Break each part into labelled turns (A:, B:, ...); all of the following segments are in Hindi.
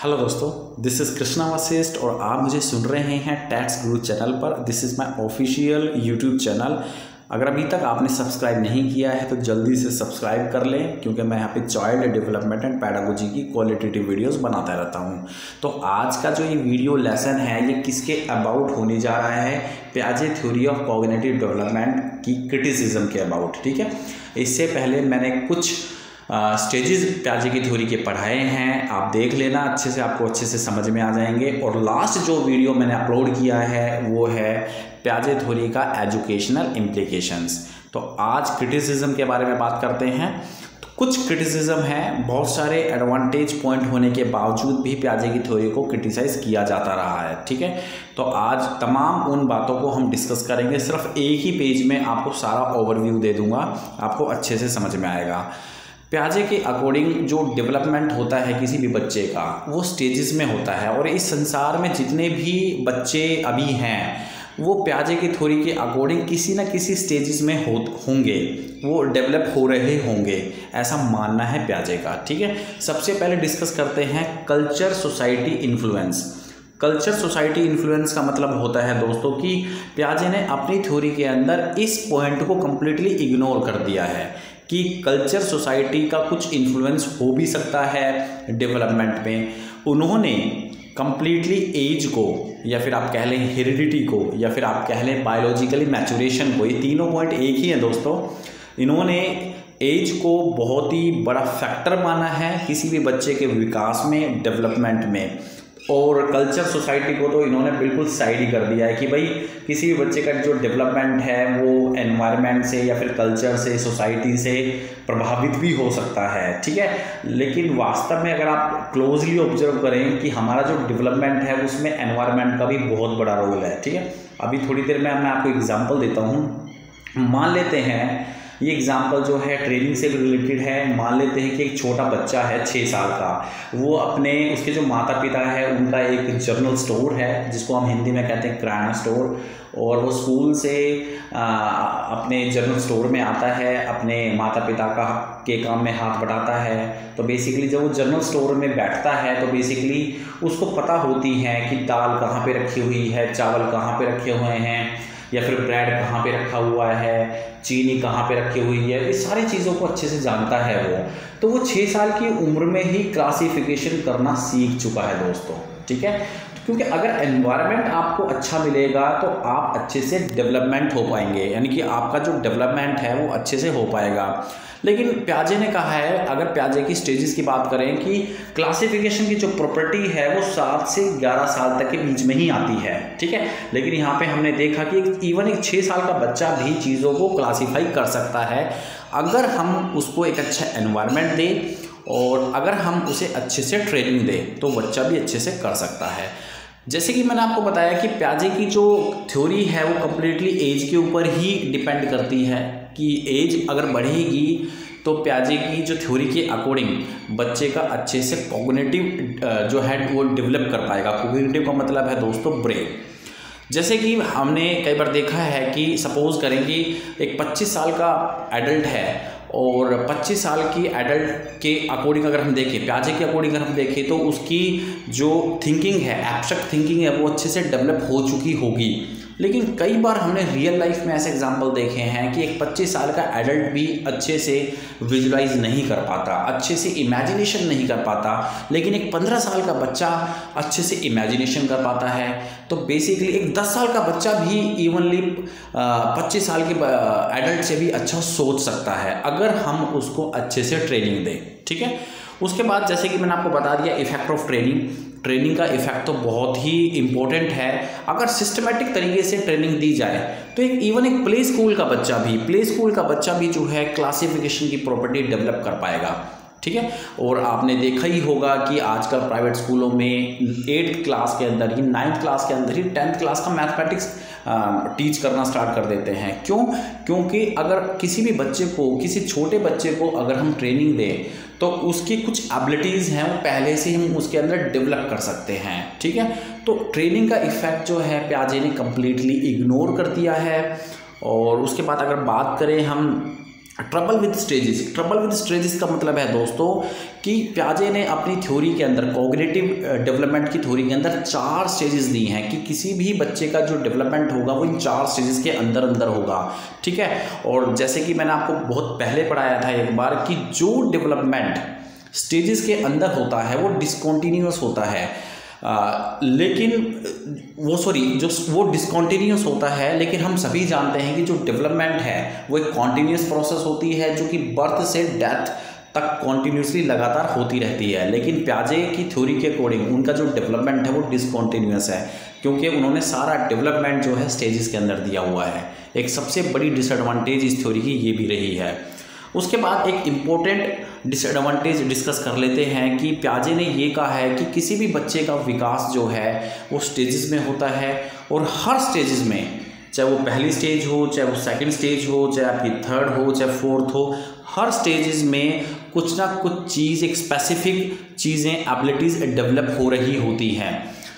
A: हेलो दोस्तों, दिस इज़ कृष्णा वशिष्ठ और आप मुझे सुन रहे हैं टैक्स गुरु चैनल पर। This is my official YouTube channel. अगर अभी तक आपने सब्सक्राइब नहीं किया है तो जल्दी से सब्सक्राइब कर लें, क्योंकि मैं यहाँ पे चाइल्ड डेवलपमेंट एंड पेडागोजी की क्वालिटेटिव वीडियोस बनाता रहता हूँ। तो आज का जो ये वीडियो लेसन है ये किसके अबाउट होने जा रहा है? पियाजे थ्योरी ऑफ कॉग्निटिव डेवलपमेंट की क्रिटिसिज्म के अबाउट। ठीक है, इससे पहले मैंने कुछ स्टेजेस पियाजे की थ्योरी के पढ़ाए हैं, आप देख लेना अच्छे से, आपको अच्छे से समझ में आ जाएंगे। और लास्ट जो वीडियो मैंने अपलोड किया है वो है पियाजे थ्योरी का एजुकेशनल इम्प्लीकेशंस। तो आज क्रिटिसिज्म के बारे में बात करते हैं। तो कुछ क्रिटिसिज्म है, बहुत सारे एडवांटेज पॉइंट होने के बावजूद भी पियाजे की थ्योरी को क्रिटिसाइज किया जाता रहा है। ठीक है, तो आज तमाम उन बातों को हम डिस्कस करेंगे। सिर्फ एक ही पेज में आपको सारा ओवरव्यू दे दूंगा, आपको अच्छे से समझ में आएगा। पियाजे के अकॉर्डिंग जो डेवलपमेंट होता है किसी भी बच्चे का वो स्टेजेस में होता है, और इस संसार में जितने भी बच्चे अभी हैं वो पियाजे की थ्योरी के अकॉर्डिंग किसी न किसी स्टेजेस में होंगे, वो डेवलप हो रहे होंगे, ऐसा मानना है पियाजे का। ठीक है, सबसे पहले डिस्कस करते हैं culture society influence. Culture society influence का मतलब होता है दोस्तों कि पियाजे ने अपनी थ्योरी के अंदर इस पॉइंट को कम्प्लीटली इग्नोर कर दिया है कि कल्चर सोसाइटी का कुछ इन्फ्लुएंस हो भी सकता है डेवलपमेंट में। उन्होंने कंप्लीटली एज को, या फिर आप कह लें हेरिडिटी को, या फिर आप कह लें बायोलॉजिकली मैचुरेशन को, ये तीनों पॉइंट एक ही हैं दोस्तों। इन्होंने एज को बहुत ही बड़ा फैक्टर माना है किसी भी बच्चे के विकास में, डेवलपमेंट में। और कल्चर सोसाइटी को तो इन्होंने बिल्कुल साइड ही कर दिया है कि भाई किसी भी बच्चे का जो डेवलपमेंट है वो एनवायरनमेंट से या फिर कल्चर से, सोसाइटी से प्रभावित भी हो सकता है। ठीक है, लेकिन वास्तव में अगर आप क्लोजली ऑब्जर्व करें कि हमारा जो डेवलपमेंट है उसमें एनवायरनमेंट का भी बहुत बड़ा रोल है। ठीक है, अभी थोड़ी देर में मैं आपको एग्जाम्पल देता हूँ। मान लेते हैं, ये एग्जाम्पल जो है ट्रेनिंग से भी रिलेटेड है। मान लेते हैं कि एक छोटा बच्चा है 6 साल का, वो उसके जो माता पिता है उनका एक जनरल स्टोर है जिसको हम हिंदी में कहते हैं किराना स्टोर, और वो स्कूल से अपने जनरल स्टोर में आता है, अपने माता पिता के काम में हाथ बटाता है। तो बेसिकली जब वो जनरल स्टोर में बैठता है तो बेसिकली उसको पता होती है कि दाल कहाँ पे रखी हुई है, चावल कहाँ पे रखे हुए हैं, या फिर ब्रेड कहाँ पे रखा हुआ है, चीनी कहाँ पे रखी हुई है, इस सारी चीज़ों को अच्छे से जानता है वो। तो वो 6 साल की उम्र में ही क्लासिफिकेशन करना सीख चुका है दोस्तों। ठीक है, क्योंकि अगर एनवायरनमेंट आपको अच्छा मिलेगा तो आप अच्छे से डेवलपमेंट हो पाएंगे, यानी कि आपका जो डेवलपमेंट है वो अच्छे से हो पाएगा। लेकिन पियाजे ने कहा है, अगर पियाजे की स्टेजेस की बात करें, कि क्लासिफिकेशन की जो प्रॉपर्टी है वो 7 से 11 साल तक के बीच में ही आती है। ठीक है, लेकिन यहाँ पे हमने देखा कि इवन एक 6 साल का बच्चा भी चीज़ों को क्लासीफाई कर सकता है अगर हम उसको एक अच्छा एनवायरनमेंट दें और अगर हम उसे अच्छे से ट्रेनिंग दें तो बच्चा भी अच्छे से कर सकता है। जैसे कि मैंने आपको बताया कि पियाजे की जो थ्योरी है वो कम्प्लीटली एज के ऊपर ही डिपेंड करती है, कि एज अगर बढ़ेगी तो पियाजे की जो थ्योरी के अकॉर्डिंग बच्चे का अच्छे से कॉग्निटिव जो है वो डेवलप कर पाएगा। कॉग्निटिव का मतलब है दोस्तों ब्रेन। जैसे कि हमने कई बार देखा है कि सपोज़ करें कि एक 25 साल का एडल्ट है, और 25 साल की एडल्ट के अकॉर्डिंग अगर हम देखें, पियाजे के अकॉर्डिंग अगर हम देखें, तो उसकी जो थिंकिंग है, एब्स्ट्रैक्ट थिंकिंग है, वो अच्छे से डेवलप हो चुकी होगी। लेकिन कई बार हमने रियल लाइफ में ऐसे एग्जाम्पल देखे हैं कि एक 25 साल का एडल्ट भी अच्छे से विजुलाइज नहीं कर पाता, अच्छे से इमेजिनेशन नहीं कर पाता, लेकिन एक 15 साल का बच्चा अच्छे से इमेजिनेशन कर पाता है। तो बेसिकली एक 10 साल का बच्चा भी इवनली 25 साल के एडल्ट से भी अच्छा सोच सकता है अगर हम उसको अच्छे से ट्रेनिंग दें। ठीक है, उसके बाद जैसे कि मैंने आपको बता दिया इफेक्ट ऑफ ट्रेनिंग का इफेक्ट तो बहुत ही इम्पोर्टेंट है। अगर सिस्टमेटिक तरीके से ट्रेनिंग दी जाए तो एक प्ले स्कूल का बच्चा भी जो है क्लासिफिकेशन की प्रॉपर्टी डेवलप कर पाएगा। ठीक है, और आपने देखा ही होगा कि आजकल प्राइवेट स्कूलों में 8th क्लास के अंदर ही, 9th क्लास के अंदर ही 10th क्लास का मैथमेटिक्स टीच करना स्टार्ट कर देते हैं। क्योंकि अगर किसी भी बच्चे को, किसी छोटे बच्चे को अगर हम ट्रेनिंग दें तो उसकी कुछ एबिलिटीज़ हैं वो पहले से हम उसके अंदर डेवलप कर सकते हैं। ठीक है, तो ट्रेनिंग का इफेक्ट जो है पियाजे ने कम्प्लीटली इग्नोर कर दिया है। और उसके बाद अगर बात करें हम ट्रबल विद स्टेजेस का मतलब है दोस्तों कि पियाजे ने अपनी थ्योरी के अंदर, कॉग्निटिव डेवलपमेंट की थ्योरी के अंदर 4 स्टेजेस दी हैं कि किसी भी बच्चे का जो डेवलपमेंट होगा वो इन 4 स्टेजेस के अंदर अंदर होगा, ठीक है। और जैसे कि मैंने आपको बहुत पहले पढ़ाया था एक बार कि जो डेवलपमेंट स्टेजेस के अंदर होता है वो डिसकॉन्टीन्यूअस होता है, लेकिन वो डिसकॉन्टीन्यूअस होता है, लेकिन हम सभी जानते हैं कि जो डेवलपमेंट है वो एक कॉन्टीन्यूअस प्रोसेस होती है जो कि बर्थ से डेथ तक कॉन्टीन्यूसली लगातार होती रहती है। लेकिन पियाजे की थ्योरी के अकॉर्डिंग उनका जो डेवलपमेंट है वो डिसकॉन्टीन्यूअस है, क्योंकि उन्होंने सारा डेवलपमेंट जो है स्टेजेस के अंदर दिया हुआ है। एक सबसे बड़ी डिसएडवांटेज इस थ्योरी की ये भी रही है। उसके बाद एक इम्पोर्टेंट डिसएडवांटेज डिस्कस कर लेते हैं कि पियाजे ने ये कहा है कि किसी भी बच्चे का विकास जो है वो स्टेजेस में होता है, और हर स्टेजेस में, चाहे वो पहली स्टेज हो, चाहे वो सेकंड स्टेज हो, चाहे आपकी थर्ड हो, चाहे फोर्थ हो, हर स्टेजेस में कुछ ना कुछ चीज़, एक स्पेसिफिक चीज़ें, एबिलिटीज़ डेवलप हो रही होती हैं।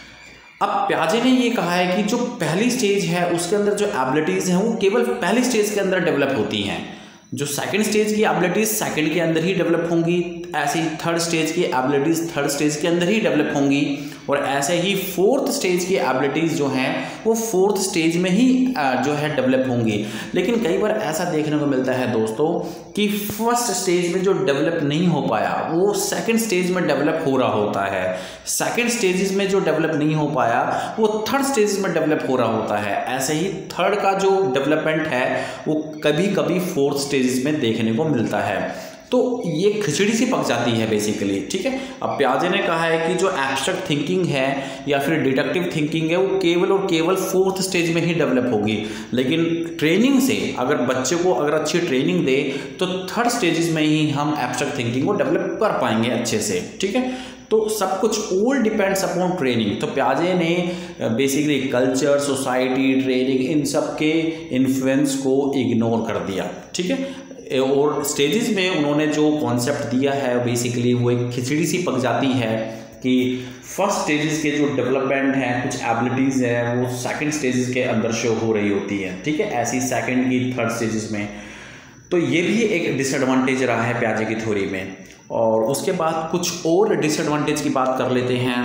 A: अब पियाजे ने ये कहा है कि जो पहली स्टेज है उसके अंदर जो एबिलिटीज़ हैं वो केवल पहली स्टेज के अंदर डेवलप होती हैं, जो सेकंड स्टेज की एबिलिटीज़ सेकंड के अंदर ही डेवलप होंगी, ऐसे ही थर्ड स्टेज की एबिलिटीज़ थर्ड स्टेज के अंदर ही डेवलप होंगी, और ऐसे ही फोर्थ स्टेज की एबिलिटीज़ जो हैं वो फोर्थ स्टेज में ही जो है डेवलप होंगी। लेकिन कई बार ऐसा देखने को मिलता है दोस्तों कि फर्स्ट स्टेज में जो डेवलप नहीं हो पाया वो सेकंड स्टेज में डेवलप हो रहा होता है, सेकंड स्टेजेस में जो डेवलप नहीं हो पाया वो थर्ड स्टेज में डेवलप हो रहा होता है। ऐसे ही थर्ड का जो डेवलपमेंट है वो कभी कभी फोर्थ स्टेजेस में देखने को मिलता है। तो ये खिचड़ी सी पक जाती है बेसिकली, ठीक है। अब पियाजे ने कहा है कि जो एब्स्ट्रैक्ट थिंकिंग है या फिर डिडक्टिव थिंकिंग है वो केवल और केवल फोर्थ स्टेज में ही डेवलप होगी, लेकिन ट्रेनिंग से अगर बच्चे को अगर अच्छी ट्रेनिंग दे तो थर्ड स्टेजेस में ही हम एब्स्ट्रैक्ट थिंकिंग को डेवलप कर पाएंगे अच्छे से, ठीक है। तो सब कुछ ऑल डिपेंड्स अपॉन ट्रेनिंग। तो पियाजे ने बेसिकली कल्चर, सोसाइटी, ट्रेनिंग, इन सब के इन्फ्लुएंस को इग्नोर कर दिया, ठीक है। और स्टेजेस में उन्होंने जो कॉन्सेप्ट दिया है बेसिकली वो एक खिचड़ी सी पक जाती है कि फर्स्ट स्टेजेस के जो डेवलपमेंट हैं, कुछ एबिलिटीज़ हैं वो सेकंड स्टेजेस के अंदर शो हो रही होती है, ठीक है, ऐसी सेकंड की थर्ड स्टेजेस में। तो ये भी एक डिसएडवांटेज रहा है पियाजे की थ्योरी में। और उसके बाद कुछ और डिसएडवांटेज की बात कर लेते हैं।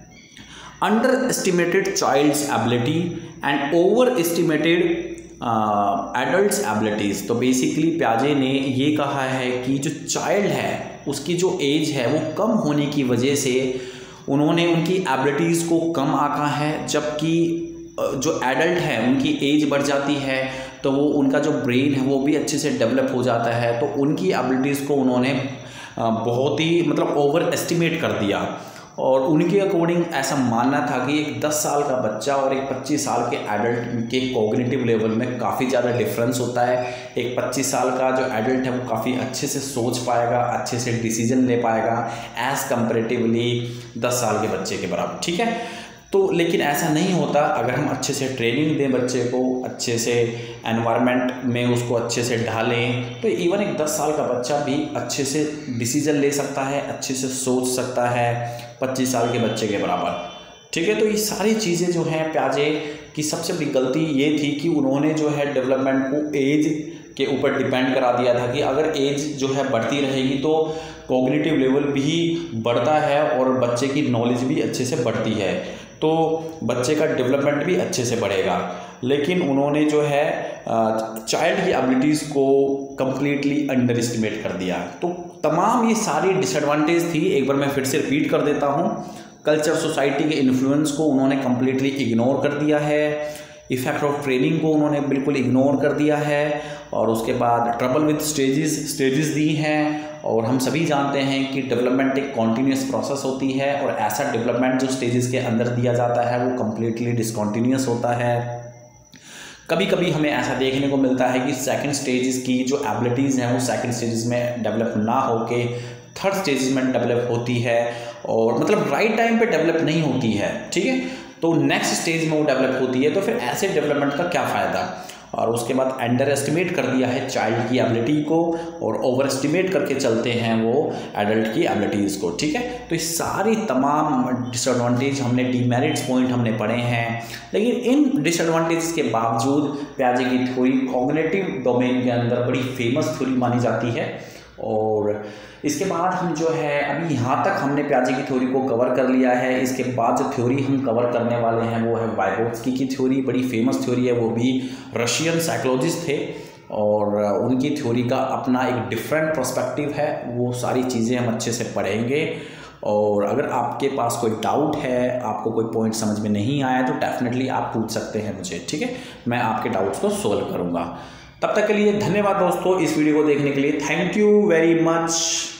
A: Under estimated child's ability and over estimated adults abilities. तो बेसिकली पियाजे ने ये कहा है कि जो चाइल्ड है उसकी जो एज है वो कम होने की वजह से उन्होंने उनकी एबिलिटीज़ को कम आंका है, जबकि जो एडल्ट है उनकी एज बढ़ जाती है तो वो उनका जो ब्रेन है वो भी अच्छे से डेवलप हो जाता है, तो उनकी एबिलिटीज़ को उन्होंने बहुत ही मतलब ओवर एस्टिमेट कर दिया। और उनके अकॉर्डिंग ऐसा मानना था कि एक 10 साल का बच्चा और एक 25 साल के एडल्ट के कॉग्निटिव लेवल में काफ़ी ज़्यादा डिफरेंस होता है। एक 25 साल का जो एडल्ट है वो काफ़ी अच्छे से सोच पाएगा, अच्छे से डिसीजन ले पाएगा एज़ कंपेरेटिवली 10 साल के बच्चे के बराबर, ठीक है। तो लेकिन ऐसा नहीं होता अगर हम अच्छे से ट्रेनिंग दें बच्चे को, अच्छे से एनवायरनमेंट में उसको अच्छे से ढालें, तो इवन एक 10 साल का बच्चा भी अच्छे से डिसीजन ले सकता है, अच्छे से सोच सकता है 25 साल के बच्चे के बराबर, ठीक है। तो ये सारी चीज़ें जो हैं पियाजे की सबसे बड़ी गलती ये थी कि उन्होंने जो है डेवलपमेंट को एज के ऊपर डिपेंड करा दिया था कि अगर एज जो है बढ़ती रहेगी तो कॉग्निटिव लेवल भी बढ़ता है और बच्चे की नॉलेज भी अच्छे से बढ़ती है, तो बच्चे का डेवलपमेंट भी अच्छे से बढ़ेगा। लेकिन उन्होंने जो है चाइल्ड की एबिलिटीज़ को कम्प्लीटली अंडर एस्टिमेट कर दिया। तो तमाम ये सारी डिसएडवांटेज थी, एक बार मैं फिर से रिपीट कर देता हूँ। कल्चर, सोसाइटी के इन्फ्लुएंस को उन्होंने कम्प्लीटली इग्नोर कर दिया है, इफेक्ट ऑफ ट्रेनिंग को उन्होंने बिल्कुल इग्नोर कर दिया है, और उसके बाद ट्रबल विद स्टेजेस दी हैं। और हम सभी जानते हैं कि डेवलपमेंट एक कॉन्टीन्यूस प्रोसेस होती है, और ऐसा डेवलपमेंट जो स्टेजेस के अंदर दिया जाता है वो कम्प्लीटली डिसकॉन्टीन्यूस होता है। कभी कभी हमें ऐसा देखने को मिलता है कि सेकंड स्टेजेस की जो एबिलिटीज़ हैं वो सेकंड स्टेजेस में डेवलप ना होके थर्ड स्टेजेस में डेवलप होती है, और मतलब राइट टाइम पे डेवलप नहीं होती है, ठीक है, तो नेक्स्ट स्टेज में वो डेवलप होती है। तो फिर ऐसे डेवलपमेंट का क्या फ़ायदा। और उसके बाद अंडर एस्टिमेट कर दिया है चाइल्ड की एबिलिटी को और ओवर एस्टिमेट करके चलते हैं वो एडल्ट की एबिलिटीज़ को। ठीक है, तो ये सारी तमाम डिसएडवांटेज हमने, डीमेरिट्स पॉइंट हमने पढ़े हैं। लेकिन इन डिसएडवांटेज के बावजूद पियाजे की थ्योरी कॉग्निटिव डोमेन के अंदर बड़ी फेमस थ्योरी मानी जाती है। और इसके बाद हम जो है अभी यहाँ तक हमने पियाजे की थ्योरी को कवर कर लिया है। इसके बाद जो थ्योरी हम कवर करने वाले हैं वो है वाइगोत्स्की की थ्योरी, बड़ी फेमस थ्योरी है, वो भी रशियन साइकोलॉजिस्ट थे और उनकी थ्योरी का अपना एक डिफरेंट पर्सपेक्टिव है। वो सारी चीज़ें हम अच्छे से पढ़ेंगे। और अगर आपके पास कोई डाउट है, आपको कोई पॉइंट समझ में नहीं आया तो डेफिनेटली आप पूछ सकते हैं मुझे। ठीक है, मैं आपके डाउट्स को सोल्व करूँगा। तब तक के लिए धन्यवाद दोस्तों इस वीडियो को देखने के लिए। Thank you very much.